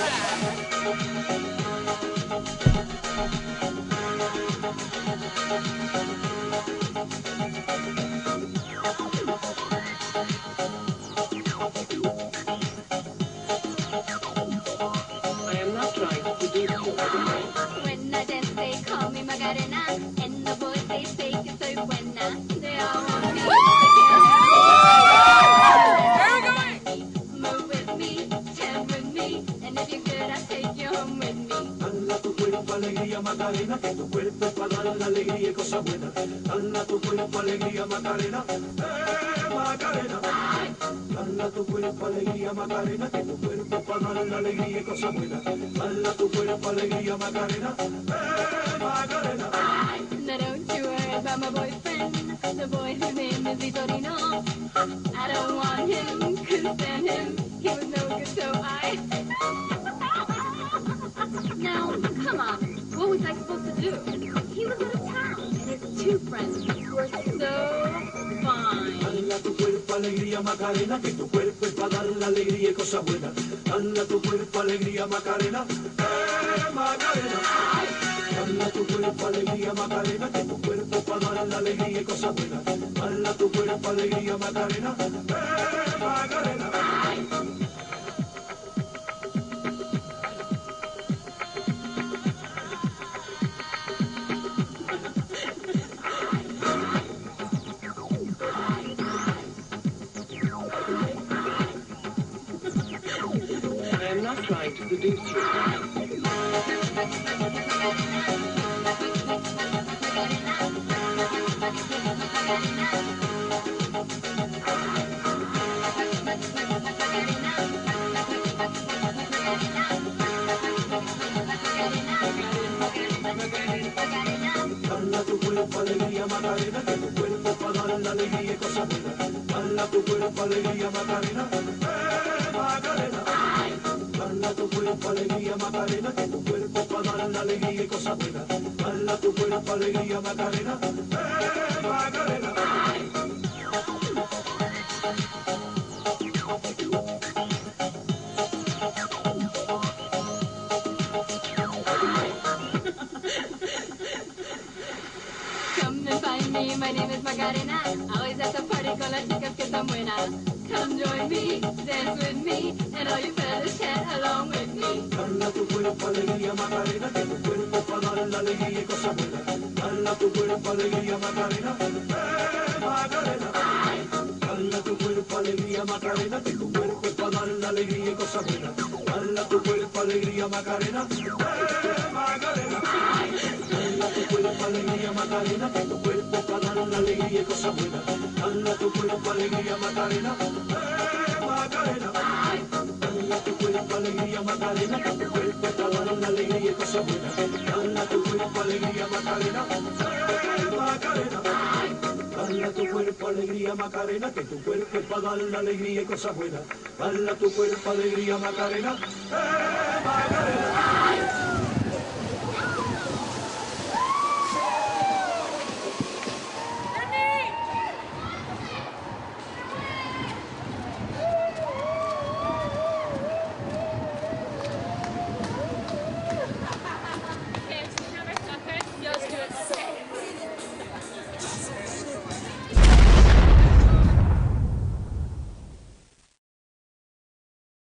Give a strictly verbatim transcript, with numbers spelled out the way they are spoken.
Alegría Macarena, que tu cuerpo es para dar la alegría y cosas buenas. Dala tu cuerpo alegría Macarena, eh Macarena. Dala tu cuerpo alegría Macarena, que tu cuerpo es para dar la alegría y cosas buenas. Dala tu cuerpo alegría Macarena, eh Macarena. Now don't you worry about my boyfriend, the boy whose name is Vitorino. I don't want him, couldn't stand him, he was no good, so I... Now, come on, what was I supposed to do? He was out of town, and his two friends were so fine. Dala tu cuerpo alegría Macarena, que tu cuerpo es para dar la alegría y cosas buenas. Dala tu cuerpo alegría Macarena, eh Macarena. Dala tu cuerpo alegría Macarena, que tu cuerpo es para dar la alegría y cosas buenas. Dala tu cuerpo alegría Macarena, eh Macarena. I am not trying to seduce you. Dala tu cuerpo alegría Macarena, que tu cuerpo es para dar la alegría y cosas buenas. Dala tu cuerpo alegría Macarena, eh Macarena. Dala tu cuerpo alegría Macarena, que tu cuerpo es para dar la alegría y cosas buenas. Dala tu cuerpo alegría Macarena, eh Macarena. Come and find me, my name is Macarena. Always at the party con las chicas que están buenas. Come join me, dance with me, and all you fellas chat along with me. Dala tu cuerpo alegría Macarena, que tu cuerpo es para dar la alegría y cosas buenas. Dala tu cuerpo alegría Macarena, eh Macarena. Dala tu cuerpo alegría Macarena, que tu cuerpo es para dar la alegría y cosas buenas. Dala tu cuerpo alegría Macarena, eh Macarena. Dala tu cuerpo alegría Macarena, que tu cuerpo es para dar la alegría y cosas buenas. Dala tu cuerpo alegría Macarena, eh Macarena. Dala tu cuerpo alegría Macarena, que tu cuerpo es para dar la alegría y cosas buenas. Dala tu cuerpo alegría Macarena, eh Macarena. Dala tu cuerpo alegría Macarena, que tu cuerpo es para dar la alegría y cosas buenas. Dala tu cuerpo alegría Macarena, eh Macarena.